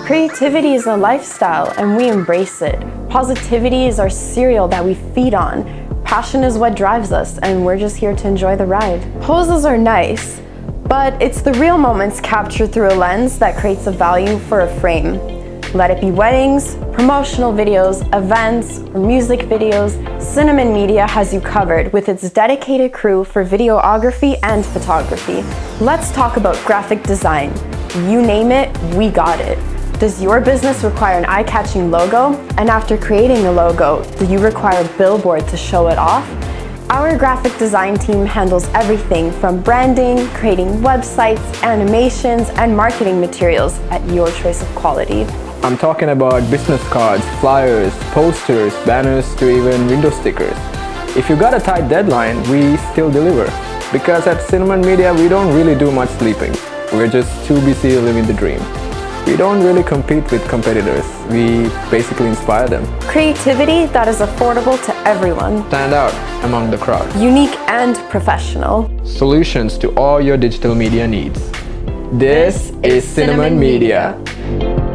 Creativity is a lifestyle and we embrace it. Positivity is our cereal that we feed on. Passion is what drives us and we're just here to enjoy the ride. Poses are nice, but it's the real moments captured through a lens that creates a value for a frame. Let it be weddings, promotional videos, events, or music videos, Cinnamon Media has you covered with its dedicated crew for videography and photography. Let's talk about graphic design. You name it, we got it. Does your business require an eye-catching logo? And after creating a logo, do you require a billboard to show it off? Our graphic design team handles everything from branding, creating websites, animations, and marketing materials at your choice of quality. I'm talking about business cards, flyers, posters, banners, to even window stickers. If you got a tight deadline, we still deliver. Because at Cinnamon Media, we don't really do much sleeping. We're just too busy living the dream. We don't really compete with competitors. We basically inspire them. Creativity that is affordable to everyone. Stand out among the crowd. Unique and professional. Solutions to all your digital media needs. This is Cinnamon Media.